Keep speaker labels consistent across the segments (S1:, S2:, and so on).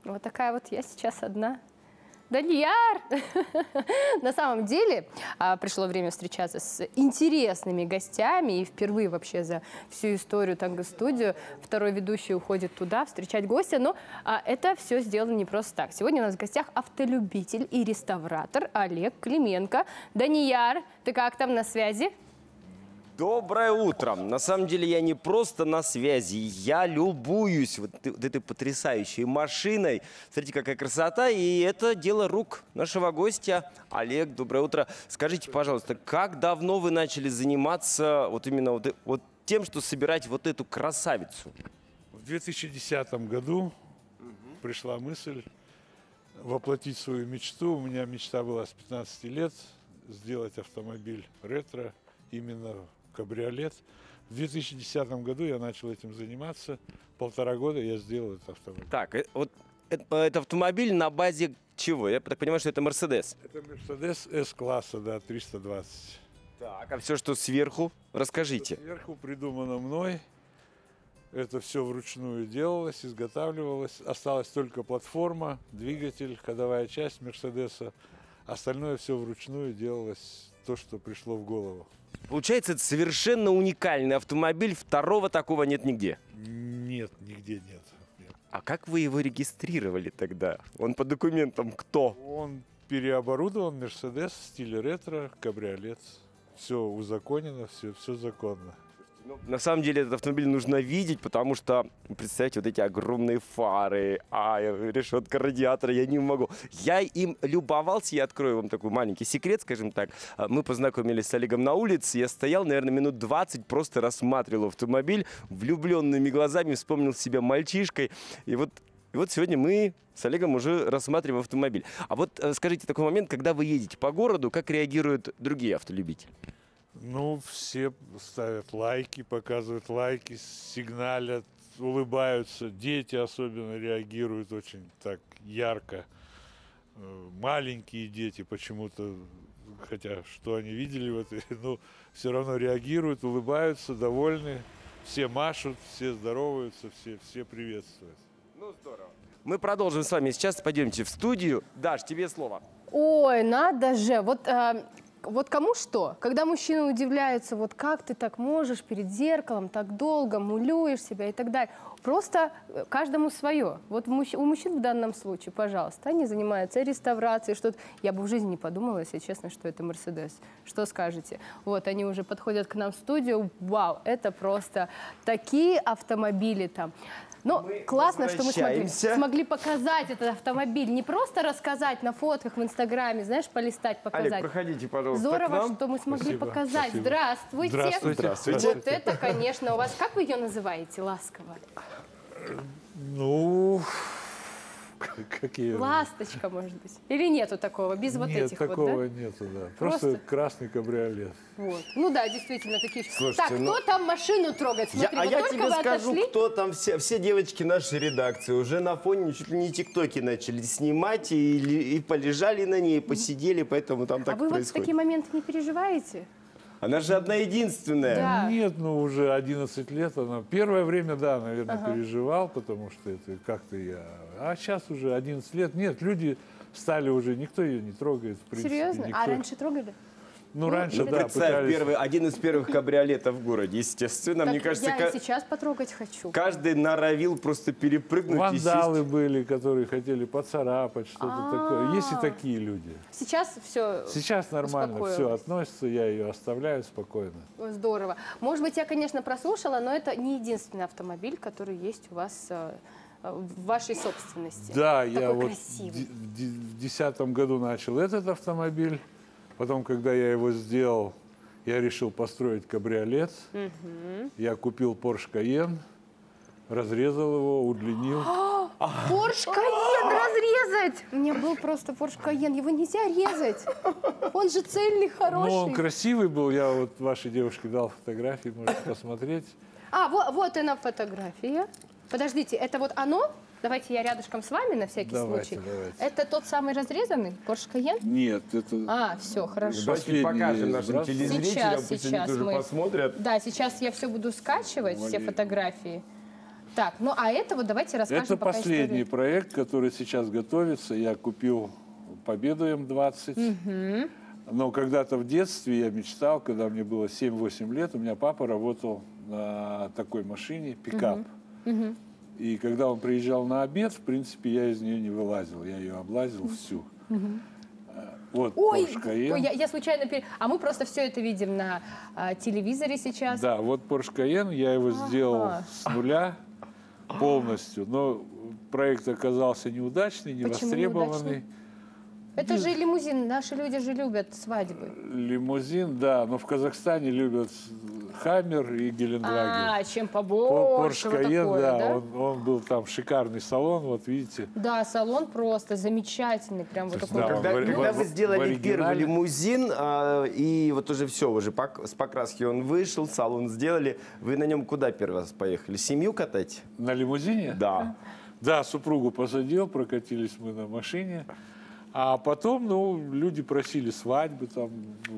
S1: Вот такая вот я сейчас одна. Данияр! На самом деле пришло время встречаться с интересными гостями. И впервые вообще за всю историю Танго-студию второй ведущий уходит туда встречать гостя. Но это все сделано не просто так. Сегодня у нас в гостях автолюбитель и реставратор Олег Клименко. Данияр, ты как там, на связи?
S2: Доброе утро. На самом деле я не просто на связи, я любуюсь вот этой потрясающей машиной. Смотрите, какая красота, и это дело рук нашего гостя. Олег, доброе утро. Скажите, пожалуйста, как давно вы начали заниматься вот именно вот тем, что собирать вот эту красавицу?
S3: В 2010 году пришла мысль воплотить свою мечту. У меня мечта была с 15 лет сделать автомобиль ретро, именно кабриолет. В 2010 году я начал этим заниматься. 1,5 года я сделал этот автомобиль.
S2: Так, вот это автомобиль на базе чего? Я так понимаю, что это Мерседес.
S3: Это Мерседес С-класса, да, 320.
S2: Так, а все, что сверху, расскажите.
S3: Сверху придумано мной. Это все вручную делалось, изготавливалось. Осталась только платформа, двигатель, ходовая часть Мерседеса. Остальное все вручную делалось, то, что пришло в голову.
S2: Получается, это совершенно уникальный автомобиль, второго такого нет нигде.
S3: Нет, нигде нет.
S2: А как вы его регистрировали тогда? Он по документам кто?
S3: Он переоборудован, Мерседес, в стиле ретро, кабриолет. Все узаконено, все законно.
S2: На самом деле этот автомобиль нужно видеть, потому что, представьте, вот эти огромные фары, решетка радиатора, я не могу. Я им любовался, я открою вам такой маленький секрет, скажем так. Мы познакомились с Олегом на улице, я стоял, наверное, минут 20, просто рассматривал автомобиль, влюбленными глазами, вспомнил себя мальчишкой. И вот сегодня мы с Олегом уже рассматриваем автомобиль. А вот скажите, такой момент, когда вы едете по городу, как реагируют другие автолюбители?
S3: Ну, все ставят лайки, показывают лайки, сигналят, улыбаются. Дети особенно реагируют очень так ярко. Маленькие дети почему-то, хотя что они видели в этой, но все равно реагируют, улыбаются, довольны. Все машут, все здороваются, все приветствуют.
S2: Ну, здорово. Мы продолжим с вами. Сейчас пойдемте в студию. Даш, тебе слово.
S1: Ой, надо же. Вот кому что? Когда мужчины удивляются, вот как ты так можешь перед зеркалом так долго, мулюешь себя и так далее. Просто каждому свое. Вот у мужчин в данном случае, пожалуйста, они занимаются реставрацией, что-то. Я бы в жизни не подумала, если честно, что это Мерседес. Что скажете? Вот, они уже подходят к нам в студию. Вау, это просто такие автомобили там. Но классно, что мы смогли показать этот автомобиль. Не просто рассказать на фотках в Инстаграме, знаешь, полистать, показать.
S2: Олег, проходите, пожалуйста,
S1: здорово, что мы смогли показать.
S3: Спасибо.
S1: Здравствуйте.
S3: Здравствуйте.
S1: Вот это, конечно, у вас... Как вы ее называете, ласково?
S3: Ну, какие?
S1: Ласточка, может быть. Или нету такого, без вот
S3: Нет,
S1: этих
S3: такого
S1: вот, да?
S3: нету, да. Просто красный кабриолет.
S1: Вот. Ну да, действительно, такие.
S2: Слушайте,
S1: так, кто там машину трогает? Смотри, вот
S4: я
S1: только
S4: тебе
S1: вы
S4: скажу,
S1: отошли.
S4: кто там все девочки нашей редакции уже на фоне чуть ли не тиктоки начали снимать и полежали на ней, посидели, поэтому там так
S1: А вы вот в
S4: происходит.
S1: такие моменты не переживаете?
S4: Она же одна единственная.
S1: Да.
S3: Нет, ну уже 11 лет она. Первое время, да, наверное, переживал, потому что это как-то я... А сейчас уже 11 лет. Нет, люди стали уже, никто ее не трогает, в принципе.
S1: Серьезно?
S3: Никто...
S1: А раньше трогали?
S3: Ну, раньше, да,
S2: Представь,
S3: пытались...
S2: один из первых кабриолетов в городе, естественно.
S1: Так
S2: Мне кажется,
S1: я и сейчас потрогать хочу.
S2: каждый норовил просто перепрыгнуть
S3: Вандалы
S2: и сесть.
S3: были, которые хотели поцарапать, что-то такое. Есть и такие люди.
S1: Сейчас все
S3: Сейчас нормально все
S1: успокоилось.
S3: относится, я ее оставляю спокойно.
S1: Здорово. Может быть, я, конечно, прослушала, но это не единственный автомобиль, который есть у вас в вашей собственности.
S3: Да,
S1: Такой
S3: я вот
S1: красивый.
S3: в 2010 году начал этот автомобиль. Потом, когда я его сделал, я решил построить кабриолет. Я купил Porsche Cayenne, разрезал его, удлинил.
S1: Porsche Cayenne разрезать! У меня был просто Porsche Cayenne, его нельзя резать. Он же цельный, хороший.
S3: Ну, он красивый был, я вот вашей девушке дал фотографии, можете посмотреть.
S1: А, вот она фотография. Подождите, это вот оно? Давайте я рядышком с вами на всякий
S3: Давайте,
S1: случай.
S3: давайте.
S1: Это тот самый разрезанный Porsche Cayenne?
S3: Нет, это...
S1: А, все, хорошо.
S3: Последний
S2: Покажем нашим
S3: сброс.
S2: телезрителям, пусть они
S1: Сейчас
S2: тоже
S1: мы...
S2: посмотрят.
S1: Да, сейчас я все буду скачивать, все
S3: Валерий.
S1: фотографии. Так, ну а это вот давайте расскажем
S3: Это
S1: пока
S3: последний
S1: историю.
S3: проект, который сейчас готовится. Я купил Победу М20. Но когда-то в детстве я мечтал, когда мне было 7-8 лет, у меня папа работал на такой машине, пикап. И когда он приезжал на обед, в принципе, я из нее не вылазил. Я ее облазил всю. Вот
S1: Ой,
S3: Porsche Cayenne.
S1: ой, я случайно... А мы просто все это видим на телевизоре сейчас.
S3: Да, вот Porsche Cayenne, я его сделал с нуля полностью. Но проект оказался неудачный,
S1: Почему
S3: невостребованный.
S1: неудачный? Это же лимузин, наши люди же любят свадьбы.
S3: Лимузин, да, но в Казахстане любят Хаммер и Гелендваген.
S1: Чем побольше,
S3: Porsche
S1: вот
S3: Cayenne,
S1: такое,
S3: да,
S1: да?
S3: он был там шикарный салон, вот видите.
S1: Да, салон просто замечательный, прям вот такой.
S3: Да,
S1: вот.
S3: он
S4: Когда вы
S3: в
S4: сделали первый
S3: оригинале.
S4: лимузин, и вот уже все, уже с покраски он вышел, салон сделали, вы на нем куда первый раз поехали? Семью катать?
S3: На лимузине?
S4: Да.
S3: Да, супругу посадил, прокатились мы на машине. А потом, ну, люди просили свадьбы, там,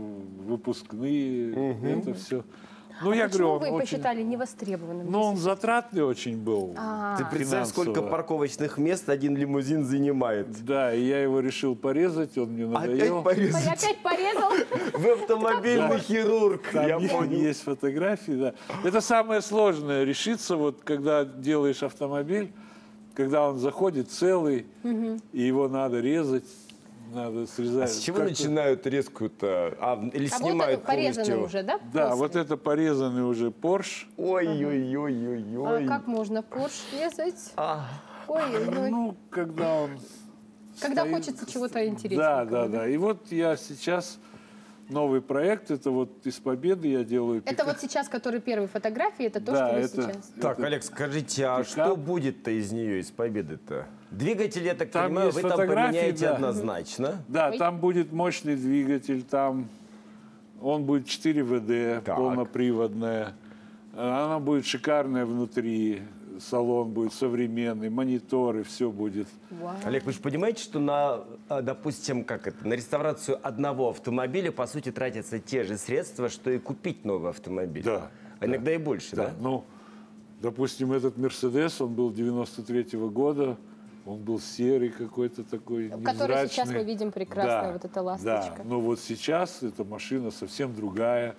S3: выпускные, это все. Ну, я
S1: Почему
S3: говорю,
S1: вы
S3: он очень...
S1: посчитали невостребованным?
S3: Ну, он затратный очень был.
S4: Ты представь, сколько
S3: финансово.
S4: парковочных мест один лимузин занимает.
S3: Да, и я его решил порезать, он мне надоел.
S4: Опять порезать.
S1: Опять порезал?
S4: Вы автомобильный хирург,
S3: Там
S4: я понял.
S3: есть фотографии, да. Это самое сложное, решиться, вот когда делаешь автомобиль, когда он заходит целый, и его надо резать, надо срезать.
S4: А с чего
S3: Как-то-
S4: начинают резку-то? Или
S1: А вот
S4: снимают
S1: это порезанный
S4: полностью?
S1: уже, да?
S3: Да,
S1: после?
S3: вот это порезанный уже Porsche.
S1: А
S4: Ой-ой-ой-ой-ой.
S1: как можно Порш резать?
S4: А,
S1: Ой-ой-ой.
S3: Ну, когда он...
S1: Когда
S3: стоит-
S1: хочется чего-то интересного.
S3: Да. И вот я сейчас... Новый проект, это вот из Победы я делаю...
S1: Это вот сейчас, который первые фотографии, это то,
S3: Да,
S1: что вы
S3: это-
S1: сейчас.
S4: Так, Олег, скажите, а
S3: пикап.
S4: что будет-то из нее, из Победы-то? Двигатель, я так
S3: Там
S4: понимаю,
S3: есть
S4: вы там
S3: фотографии,
S4: поменяете
S3: да.
S4: однозначно.
S3: Да,
S1: Ой.
S3: там будет мощный двигатель, там он будет 4 ВД,
S4: Так.
S3: полноприводная. Она будет шикарная внутри, салон будет современный, мониторы, все будет.
S1: Вау.
S4: Олег, вы же понимаете, что на, допустим, на реставрацию одного автомобиля, по сути, тратятся те же средства, что и купить новый автомобиль.
S3: Да,
S4: А иногда и больше, да?
S3: Ну, допустим, этот Мерседес, он был 93-го года, он был серый какой-то такой,
S1: Который сейчас
S3: невзрачный.
S1: мы видим прекрасная
S3: Да,
S1: вот эта ласточка.
S3: Да, но вот сейчас эта машина совсем другая.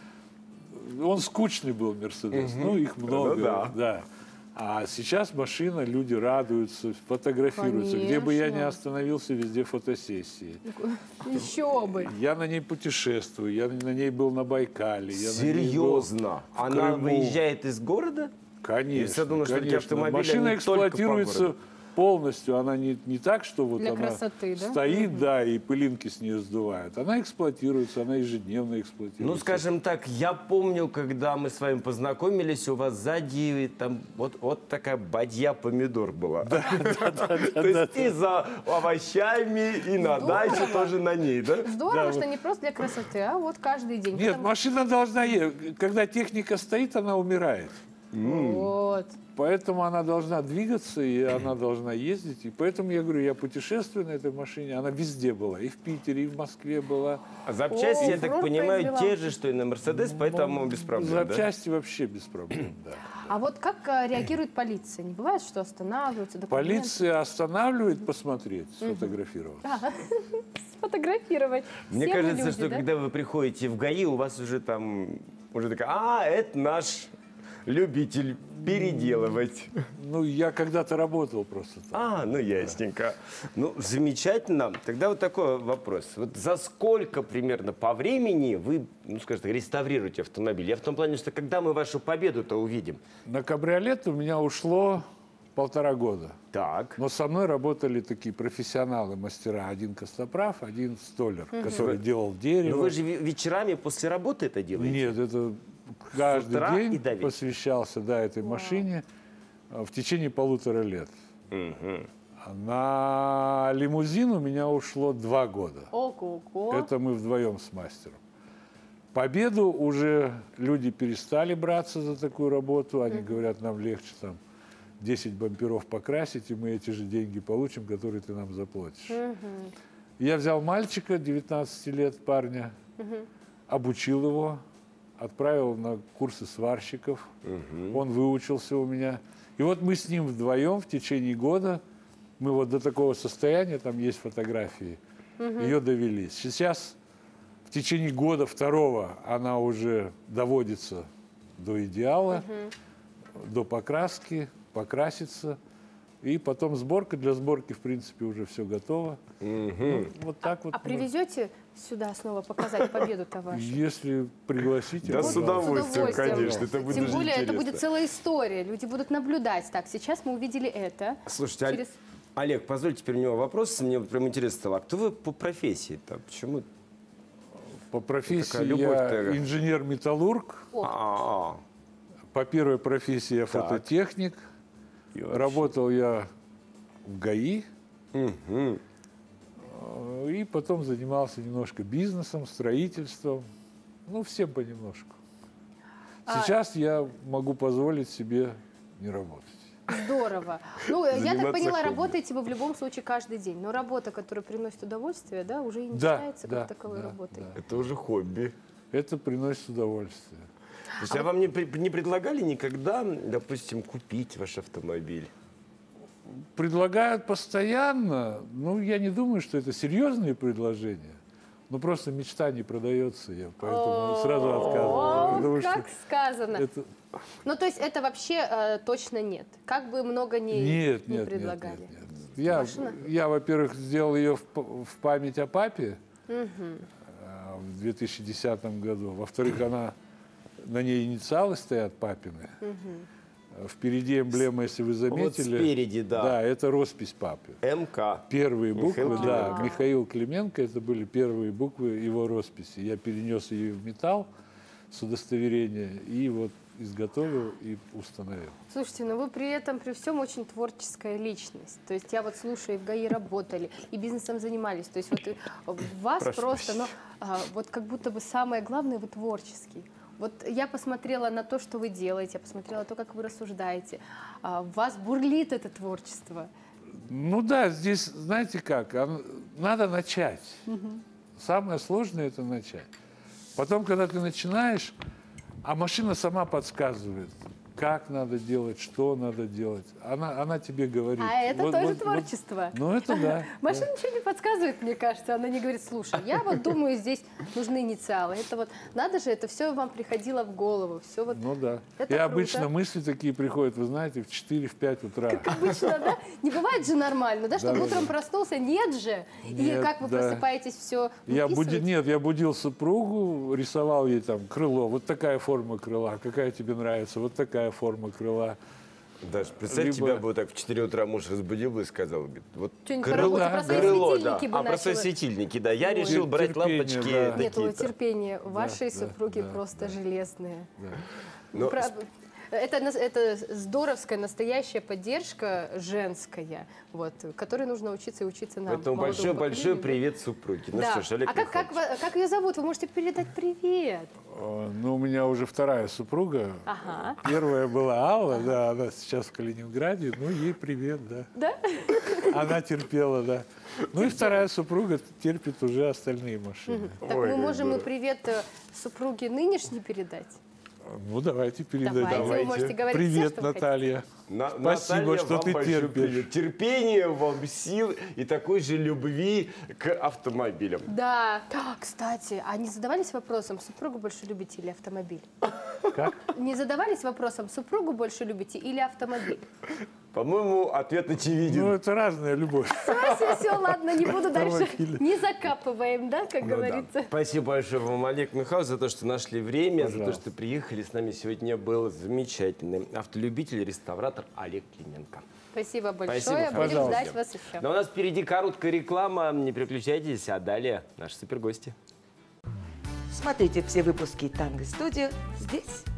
S3: Он скучный был, Мерседес, ну их много,
S4: да.
S3: да. А сейчас машина, люди радуются, фотографируются. Где бы я ни
S1: Конечно.
S3: остановился, везде фотосессии.
S1: Еще бы.
S3: Я на ней путешествую, я на ней был на Байкале. я на ней был
S4: Серьезно?
S3: в
S4: Она
S3: Крыму.
S4: выезжает из города?
S3: Конечно,
S4: Я думал, что такие
S3: конечно.
S4: автомобили,
S3: Машина
S4: они только по
S3: эксплуатируется
S4: городу.
S3: полностью. Она не так, что вот
S1: Для
S3: она
S1: красоты, да?
S3: стоит, да, и пылинки с нее сдувают. Она эксплуатируется, она ежедневно эксплуатируется.
S4: Ну, скажем так, я помню, когда мы с вами познакомились, у вас сзади там вот такая бадья помидор была. То есть и за овощами, и на даче тоже на ней, да?
S1: Здорово,
S3: Да,
S1: что
S3: вот.
S1: не просто для красоты, а вот каждый день.
S3: Нет,
S1: Потому-
S3: машина должна ехать. Когда техника стоит, она умирает.
S1: Вот.
S3: Поэтому она должна двигаться, и она должна ездить. И поэтому я говорю, я путешествую на этой машине. Она везде была. И в Питере, и в Москве была.
S4: А запчасти, я так
S1: фрукты
S4: понимаю,
S1: взяла.
S4: те же, что и на Мерседес, поэтому без проблем, да?
S3: Запчасти вообще без проблем, да.
S1: А вот как реагирует полиция? Не бывает, что останавливаются? документы?
S3: Полиция останавливает посмотреть, сфотографировать.
S1: Сфотографировать.
S4: Мне
S1: Все мы
S4: кажется,
S1: люди,
S4: что
S1: да?
S4: когда вы приходите в ГАИ, у вас уже там, уже такая, это наш любитель переделывать.
S3: Ну, я когда-то работал просто там.
S4: Ну ясненько. Ну, замечательно. Тогда вот такой вопрос. Вот за сколько примерно по времени вы, ну, скажем так, реставрируете автомобиль? Я в том плане, что когда мы вашу победу-то увидим?
S3: На кабриолет у меня ушло 1,5 года.
S4: Так.
S3: Но со мной работали такие профессионалы, мастера. Один костоправ, один столер, который делал дерево.
S4: Но вы же вечерами после работы это делаете?
S3: Нет, это каждый
S4: утра и
S3: день
S4: до вечера.
S3: посвящался этой машине в течение 1,5 лет. А на лимузин у меня ушло 2 года.
S1: Ого-го.
S3: Это мы вдвоем с мастером. Победу уже люди перестали браться за такую работу. Они говорят, нам легче там 10 бамперов покрасить, и мы эти же деньги получим, которые ты нам заплатишь. Я взял мальчика, 19 лет, парня, обучил его. отправил на курсы сварщиков. Он выучился у меня. И вот мы с ним вдвоем в течение года, мы вот до такого состояния, там есть фотографии, ее довели. Сейчас в течение года второго она уже доводится до идеала, до покраски, покрасится. И потом сборка. Для сборки, в принципе, уже все готово. Ну, вот так вот.
S1: А привезете сюда снова показать победу-то вашу?
S3: Если пригласите,
S2: Да, с
S3: пожалуйста.
S2: удовольствием, конечно. Это будет
S1: Тем
S2: даже
S1: более, это
S2: интересно.
S1: будет целая история. Люди будут наблюдать. Так, сейчас мы увидели это.
S2: Слушайте,
S1: Через-
S2: Олег, позвольте теперь у него вопрос. Мне вот прям интересно стало. А кто вы по профессии-то? Почему?
S3: По профессии
S2: Такая
S3: я
S2: любовь-то.
S3: инженер-металлург.
S2: А,
S3: По первой профессии я фототехник. Работал я в ГАИ. И потом занимался немножко бизнесом, строительством. Ну, всем понемножку. Сейчас я могу позволить себе не работать.
S1: Здорово. Ну, я так
S2: Заниматься
S1: поняла,
S2: хобби.
S1: работаете вы в любом случае каждый день. Но работа, которая приносит удовольствие, да, уже и не
S3: Да,
S1: считается
S3: да,
S1: как таковой
S3: да,
S1: работой.
S3: да.
S2: это уже хобби.
S3: Это приносит удовольствие.
S2: Слушайте, а вам не предлагали никогда, допустим, купить ваш автомобиль?
S3: Предлагают постоянно. Ну, я не думаю, что это серьезные предложения. Ну, просто мечта не продается, я поэтому сразу отказываю.
S1: О,
S3: Потому что
S1: как сказано.
S3: это...
S1: Ну, то есть это вообще точно нет. Как бы много не
S3: Нет,
S1: не
S3: нет,
S1: предлагали.
S3: нет, нет, нет.
S1: Машина?
S3: Я, во-первых, сделал ее в память о папе в 2010 году. Во-вторых, на ней инициалы стоят папины. Впереди эмблема, если вы заметили.
S2: спереди, да.
S3: Да, это роспись папы.
S2: МК.
S3: Первые буквы,
S2: Михаил
S3: да,
S1: Клименко.
S3: Михаил Клименко, это были первые буквы его росписи. Я перенес ее в металл с удостоверения и вот изготовил и установил.
S1: Слушайте, но вы при этом, при всем очень творческая личность. То есть я вот слушаю, и в ГАИ работали, и бизнесом занимались. То есть вот вас просто, ну, вот как будто бы самое главное, вы творческий. Вот я посмотрела на то, что вы делаете, я посмотрела на то, как вы рассуждаете. В вас бурлит это творчество.
S3: Ну да, здесь, знаете как, надо начать. Самое сложное – это начать. Потом, когда ты начинаешь, а машина сама подсказывает, как надо делать, что надо делать. Она тебе говорит.
S1: А это тоже творчество.
S3: Ну это да.
S1: Машина ничего не подсказывает, мне кажется. Она не говорит, слушай, я вот думаю, здесь нужны инициалы. Это вот, надо же, это все вам приходило в голову. Все вот,
S3: Ну да.
S1: это
S3: И
S1: круто.
S3: обычно мысли такие приходят, вы знаете, в 4-5 утра.
S1: Как обычно, да? Не бывает же нормально, да, чтобы
S3: Да,
S1: утром
S3: да.
S1: проснулся, нет же. Или
S3: Нет,
S1: как вы
S3: да.
S1: просыпаетесь, все
S3: Я будил супругу, рисовал ей там крыло. Вот такая форма крыла. Какая тебе нравится? Вот такая форма крыла.
S2: Даже представь,
S3: Либо-
S2: тебя бы вот так в 4 утра муж разбудил бы и сказал, говорит, вот
S1: Что-нибудь по
S2: крыло,
S1: работе, про свои
S2: крыло, да.
S1: светильники бы
S2: А про свои
S1: начала.
S2: светильники, да. Я решил брать
S3: терпение,
S2: лампочки
S3: да.
S1: Нет, ой,
S2: такие-то.
S1: терпение. Ваши
S3: да,
S1: супруги
S3: да,
S1: просто железные.
S2: Но
S1: Это здоровская, настоящая поддержка женская, вот, которой нужно учиться и учиться нам.
S2: Поэтому
S1: молодому
S2: большой-большой
S1: поколению.
S2: привет супруге. Ну
S1: Да.
S2: что ж, Олег
S1: А как
S2: Михайлович.
S1: ее зовут? Вы можете передать привет.
S3: Ну, у меня уже вторая супруга.
S1: Ага.
S3: Первая была Алла, да, она сейчас в Калининграде. Ну, ей привет, да.
S1: Да?
S3: Она терпела, да. Ну и вторая супруга терпит уже остальные машины.
S1: Так
S2: Ой,
S1: мы
S2: как
S1: можем и
S2: здорово.
S1: привет супруге нынешней передать.
S3: Ну, давайте передадим.
S1: Давайте, вы можете говорить все,
S3: Привет,
S1: что вы хотите.
S3: Наталья.
S2: Наталья,
S3: Спасибо, что
S2: вам
S3: ты
S2: большой
S3: терпишь.
S2: привет. Терпения вам, сил и такой же любви к автомобилям.
S1: Да. Кстати, а не задавались вопросом, супругу больше любите или автомобиль?
S3: Как?
S1: Не задавались вопросом, супругу больше любите или автомобиль?
S2: По-моему, ответ очевиден.
S3: Ну, это разная любовь.
S1: Все, ладно, не буду дальше.
S3: Автомобили.
S1: Не закапываем, да, как
S2: Ну да.
S1: говорится.
S2: Спасибо большое вам, Олег Михайлович, за то, что нашли время, за то,
S3: Пожалуйста.
S2: что приехали. С нами сегодня был замечательный автолюбитель, реставратор Олег Клименко.
S1: Спасибо большое.
S2: Спасибо,
S1: Будем
S3: пожалуйста.
S1: ждать вас еще.
S2: Но у нас впереди короткая реклама. Не переключайтесь, а далее наши супергости.
S5: Смотрите все выпуски «Танго Студио» здесь.